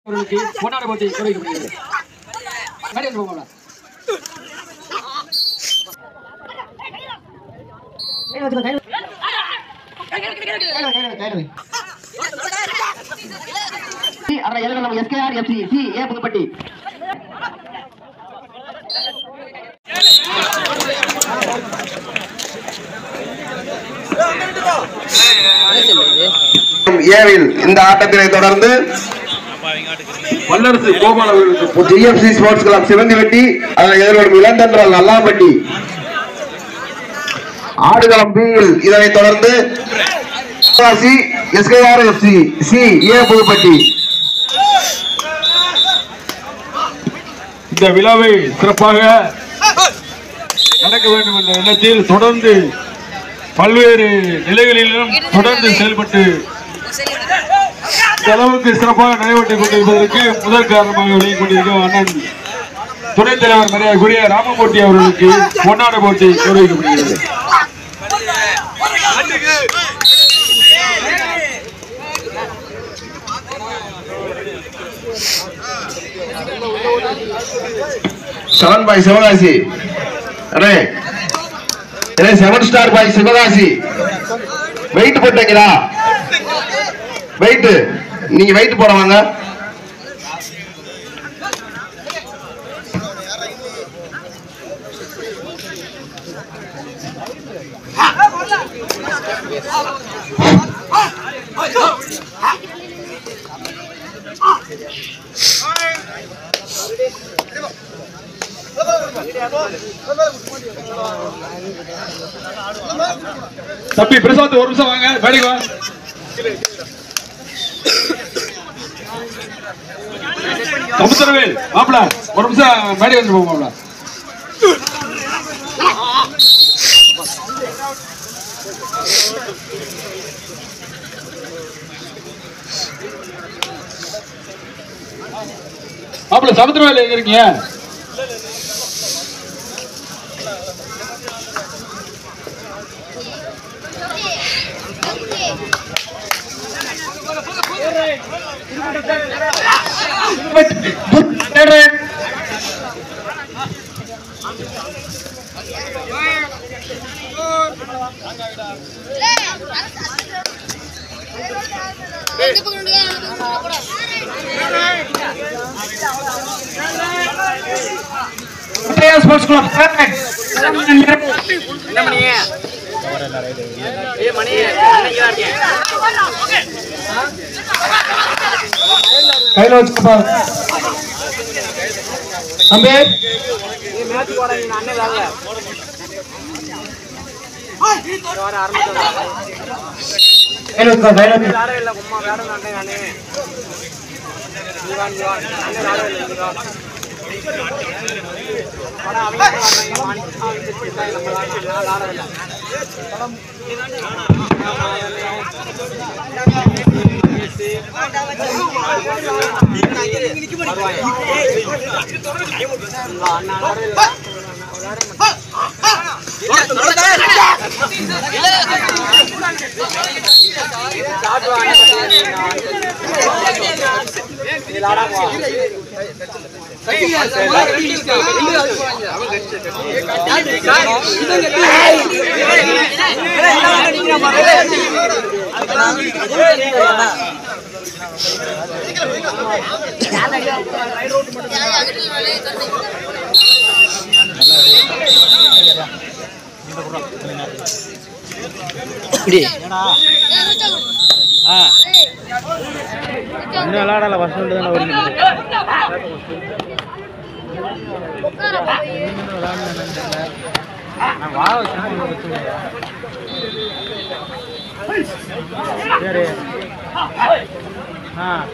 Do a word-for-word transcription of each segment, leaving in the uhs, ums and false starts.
பொன்னாடை போட்டி குறைக்கப்படுகிறது. புதுப்பட்டி ஏவில் இந்த ஆட்டத்தினை தொடர்ந்து வல்லரசு கோபால் அவர்களுக்கு ஜிஎஃப்சி ஸ்போர்ட்ஸ் கிளப் சிவந்திவெட்டி அதனை எதிர்வரும் இளந்தன்றல் நல்லாம்பட்டி ஆடுகளம் பியில் இதனை தொடர்ந்து S K R F C C A Puduppatti. இந்த விழாவை சிறப்பாக நடக்க வேண்டும் என்ற எண்ணத்தில் தொடர்ந்து பல்வேறு நிலைகளிலும் தொடர்ந்து செயல்பட்டு இந்த அளவுக்கு சிறப்பாக நடைபெற்றுக் கொண்டிருப்பதற்கு முதல் காரணமாக விளங்கிக் கொண்டிருக்கும் அண்ணன் துணைத் தலைவர் மரியாதைக்குரிய ராமமூர்த்தி அவர்களுக்கு பொன்னாடை போட்டி கௌரவிக்கப்படுகிறது. செவன் பாய் சிவகாசி அண்ணே seven star boy Sivakasi weight போட்டீங்களா? வெயிட் நீங்க வெயிட் போடுவாங்க. தம்பி பிரசாத் ஒரு நிமிஷம் வாங்க, வேலைக்கு வா. சமுத்திரவேல் மாப்பிள ஒரு நிமிஷம் மேடை வந்து போங்க மாப்பிள. மாப்பிள சமுத்திரவேல் எங்க இருக்கீங்க? ஸ்போர்ட்ஸ் கிளப் என்ன மணி ஏ மணி கையில வச்சுப்பா தம்பி. நீ மேட்ச் போட நீ அண்ணே வரல வர ஆரம்பிச்சா கையில வச்சுப்பா கையில வச்சு யாரே இல்ல அம்மா வேற அண்ணே அண்ணே நீவான் நீவான் அண்ணே யாரே இல்ல ஆனா அவங்க வர்றாங்க மாணி அவங்க கிட்ட நம்ம நான் ஆடல படம் இன்னும் விளையாடல வருஷம் தானே வருது சரி ஆ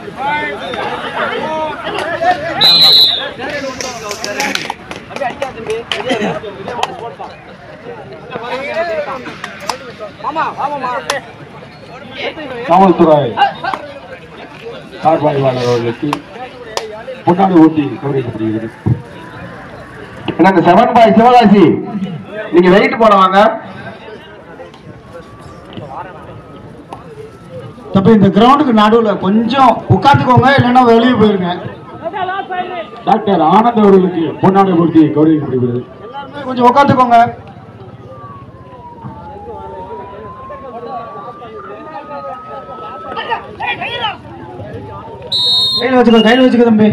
காவல்துறை சார்பாய்வாளர் அவர்களுக்கு பொன்னாடை ஓட்டி கௌரவிக்கப்படுகிறது. எனக்கு செவன் பாய் சிவகாசி நீங்க வெயிட் போடுவாங்க. தப்ப இந்த கிரவுண்டுக்கு நடுவில் கொஞ்சம் உட்காந்துக்கோங்க, இல்லைன்னா வெளியே போயிருங்க. டாக்டர் ஆனந்த் அவர்களுக்கு பொன்னாடை பொருத்தி கௌரவிக்கப்படுகிறது. கொஞ்சம் உட்காந்துக்கோங்க. கையில் வச்சுக்கோ, கையில் வச்சுக்கோ தம்பி.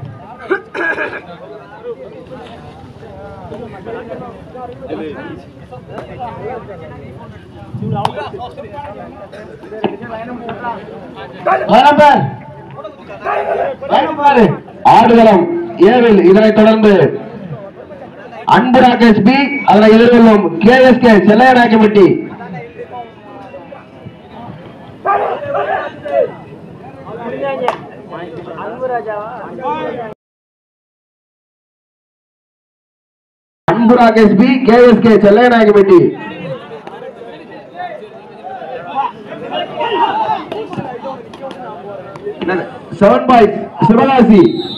ஆடுகளம் ஏழில் இதனைத் தொடர்ந்து அன்பு ராகேஷ் பி, அதனை எதிர்கொள்ளும் K S K Chellayanayakkampatti. Anbu Rakesh B, K S K Chellayanayakkampatti. Seven boys Sivakasi,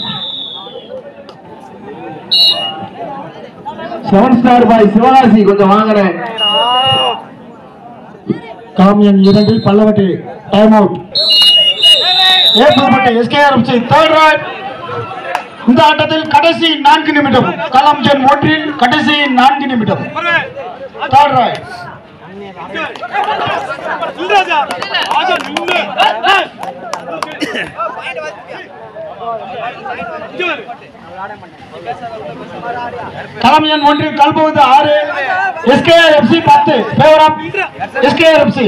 seven star boy Sivakasi கொஞ்சம் வாங்குறேன். காமியன் இரண்டில் பல்லவட்டி டைம் அவுட். ஏற்பட்ட எஸ்கேஆர்எஃப்சி தேர்ட் ரைட். இந்த ஆட்டத்தில் கடைசி நான்கு நிமிடம், களம் ஒன்றில் கடைசி நான்கு நிமிடம். Third raid. களம் எண் ஒன்றில் கல்புவது ஆறு, எஸ்கேஆர்எஃப்சி பத்து. Favour of எஸ்கேஆர்எஃப்சி.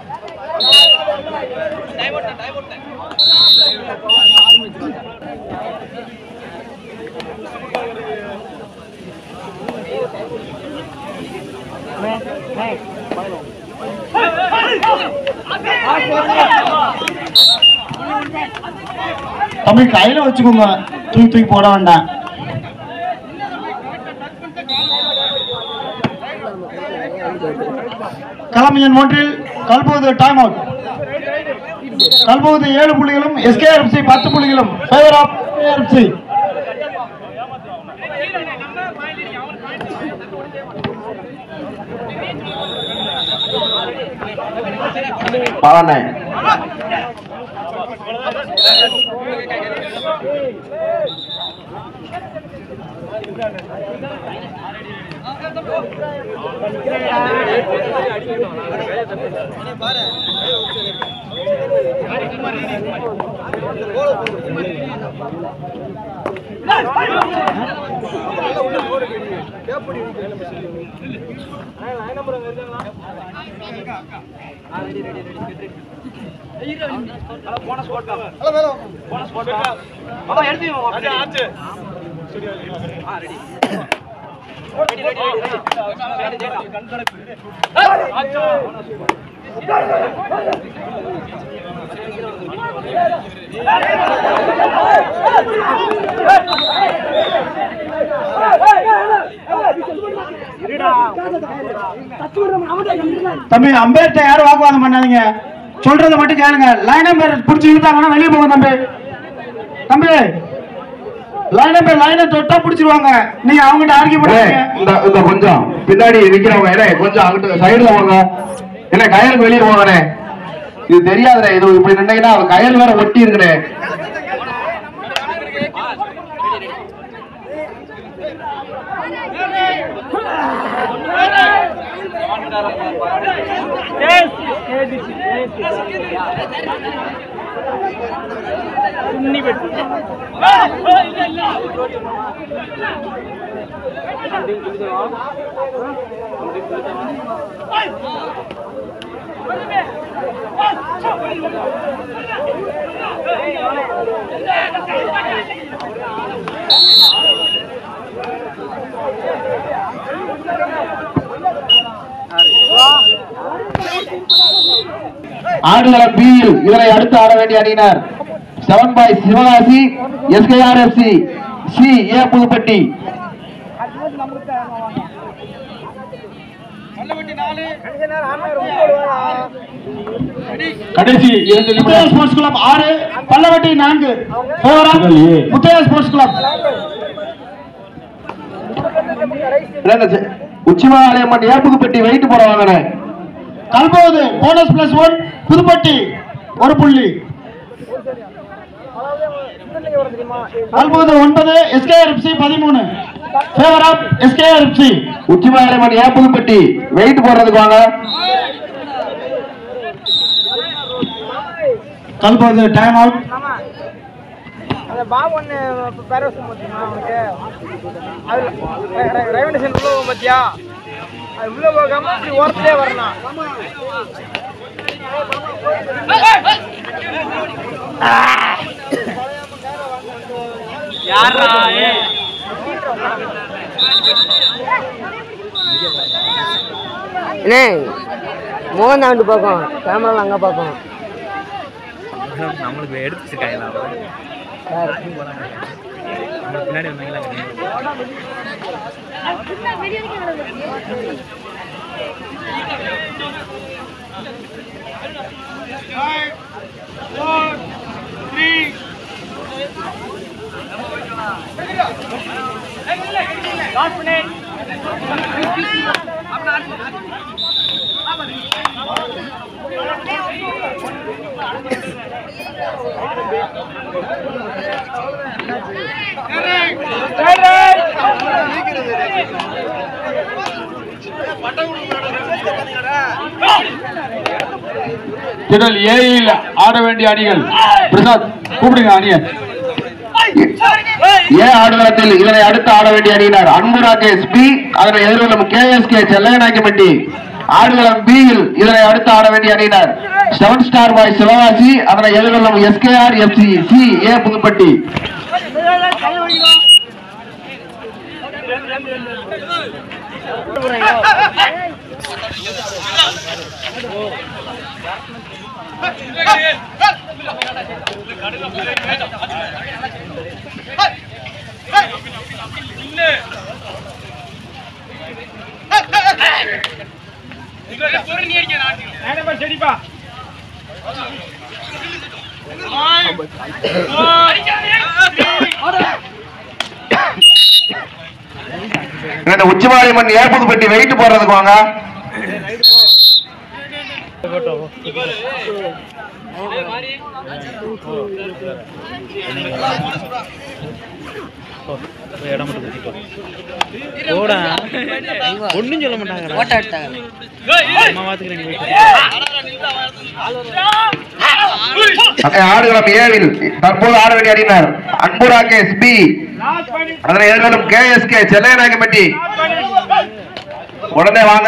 தமிழ் கையில வச்சுக்கோங்க, தூக்கி தூக்கி போட வேண்டாம். களம் எண் ஒன்றில் கல்புவது டைம் அவுட். கல்புவது ஏழு புள்ளிகளும் எஸ்கேஆர்எஃப்சி பத்து புள்ளிகளும். Favour of S K R F C. பாவனை தம்பி அம்பேர்ட்ட யாரும் வாக்குவாதம் பண்ணாதீங்க, சொல்றதை மட்டும் கேளுங்க. லைன் நம்பர் பிடிச்சி இழுத்தாங்கன்னா வெளியே போங்க தம்பி. தம்பி லைன் நம்பர் லைனை தொட்டா பிடிச்சிருவாங்க. நீங்க அவங்ககிட்ட ஆர்கியூ பண்ணுங்க. இந்த கொஞ்சம் பின்னாடி நிக்கிறவங்க என்ன கொஞ்சம் அங்கிட்டு சைடுல போங்க. என்ன கயலுக்கு வெளியே போங்கண்ணே, இது தெரியாதுண்ணே. இது இப்படி நின்னீங்கன்னா கயல் வேற ஒட்டி இருக்குண்ணே. ஆடுகளம் பியில் இதனை அடுத்து ஆட வேண்டிய அணியினர் seven boy Sivakasi, S K R F C C A Puduppatti. கடைசி இரண்டு முத்தையா ஸ்போர்ட்ஸ் கிளப் ஆறு, பல்லவட்டி நான்கு. Muthaiah sports club. Uchimalayamman A Puduppatti weight போட வாங்கின கல்போது போனஸ் பிளஸ் ஒன் புதுப்பட்டி. ஒரு புள்ளி. தற்போது ஒன்பது எஸ்கேஆர்எஃப்சி பதிமூணு favour of S K R F C. Uchimariyamman A Puduppatti weight போடுறதுக்கு வாங்க. தற்போது டைம் அவுட். அந்த பாபு ஒன்று பேரவசம் பார்த்தீங்கன்னா அவனுக்கு அது ரெவன்யூஷன் உள்ள போகும் பார்த்தியா, அது உள்ள போகாம அப்படி ஓரத்துலேயே வரணும். என்ன மோகன் தாண்டு பார்க்கும், கேமரா அங்கே பார்க்கும். நம்மளுக்கு எடுத்துருக்காங்களா பின்னாடி வந்தாங்களா? திடல் ஏயில் ஆட வேண்டிய அணிகள் பிரசாத் கூப்பிடுங்க அணியை. ஏ ஆடுகளத்தில் இதனை அடுத்து ஆட வேண்டிய அணியினர் அன்பு ராகேஷ் பி, அதனை எதிர்கொள்ளும் கே எஸ் கே செல்லையநாயக்கம்பட்டி. ஆடுகளம் பி யில் இதனை அடுத்து ஆட வேண்டிய அணியினர் செவன் ஸ்டார் பாய் சிவகாசி, அதனை எதிர்கொள்ளும் S K R F C C A Puduppatti. Uchimariyamman A Puduppatti weight போடுறதுக்கு வாங்க. ஒன்னும் சொல்ல மாட்டாங்க. ஆடுகளம் ஏழில் தற்போது ஆட வேண்டிய அணியினர் அன்பு ராகேஷ் பி, அதனை எதிர்கொள்ளும் கே எஸ் கே செல்லையநாயக்கம்பட்டி. உடனே வாங்க.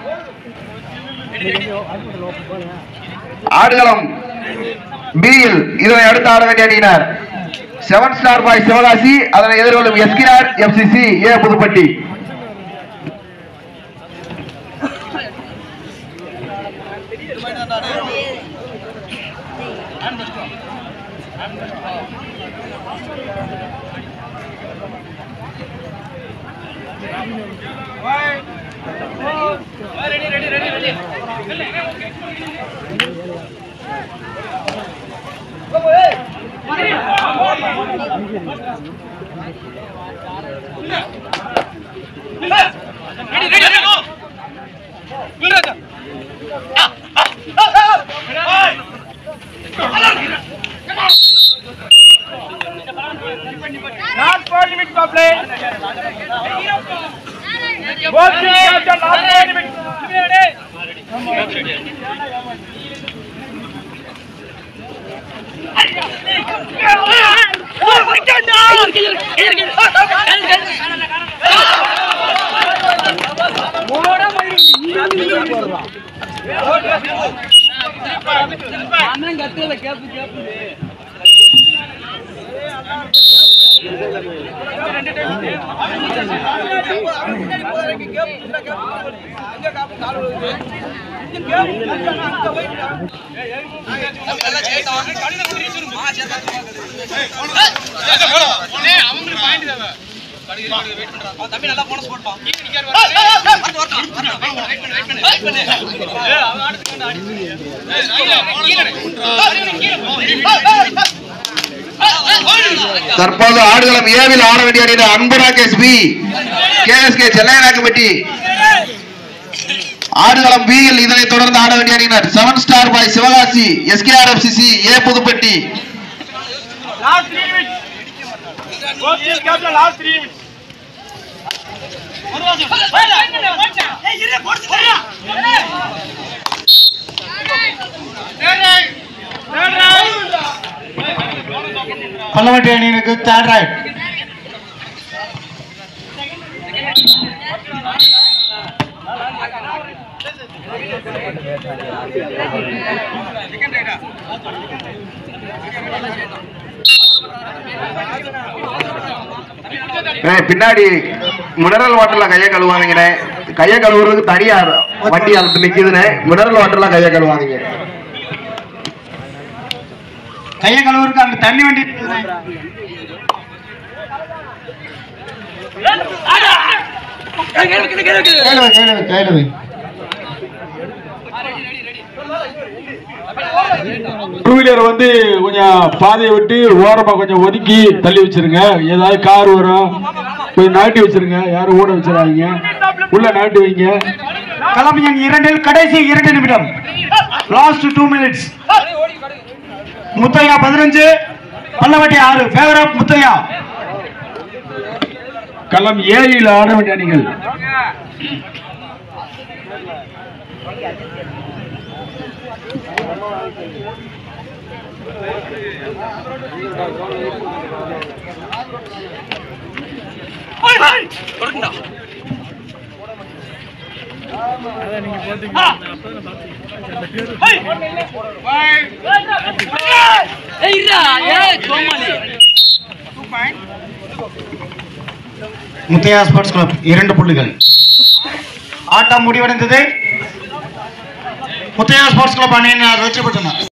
ஆடுகளம் பி யில் இதனை அடுத்து ஆட வேண்டிய அணியினர் செவன் ஸ்டார் பாய் சிவகாசி, அதனை எதிர்கொள்ளும் S K R F C C A Puduppatti. Not for limit for play. Both teams have done not for limit. தற்போது ஆடுகளம் ஏவில் ஆட வேண்டிய அணியினர் Anbu Rakesh B, K S K Chellayanayakkampatti. ஆடுகளம் பியில் இதனை தொடர்ந்து ஆட வேண்டிய அணியினர் seven star boy Sivakasi, S K R F C C A Puduppatti. Pallavatti அணியினருக்கு தேர்ட் ரைட். பின்னாடி மினரல் வாட்டர்ல கைய கழுவாதீங்க. கைய கழுவுறதுக்கு தனியா வண்டி அது நிக்குதுன்னு மினரல் வாட்டர்ல கைய கழுவாதீங்க. கைய கழுவுறதுக்கு அங்க தண்ணி வண்டி டூ வீலர் வந்து கொஞ்சம் பாதையை விட்டு ஓரமா கொஞ்சம் ஒதுக்கி தள்ளி வச்சிருங்க. ஏதாவது கார் வரும், கொஞ்சம் நாட்டி வச்சிருங்க. யாரும் ஓட வச்சிடாதீங்க, உள்ள நாட்டி வைங்க. களம் இரண்டில் கடைசி இரண்டு நிமிடம், லாஸ்ட் டூ மினிட்ஸ். முத்தையா பதினஞ்சு, பல்லவட்டி ஆறு. Favour of Muthaiah. களம் ஏழில் ஆட வேண்டிய அணிகள் முத்தையா ஸ்போர்ட்ஸ் கிளப் இரண்டு புள்ளிகள். ஆட்டம் முடிவடைந்தது. முத்தையா ஸ்போர்ட்ஸ் கிளப் அணியினர் வெற்றி பெற்றனர்.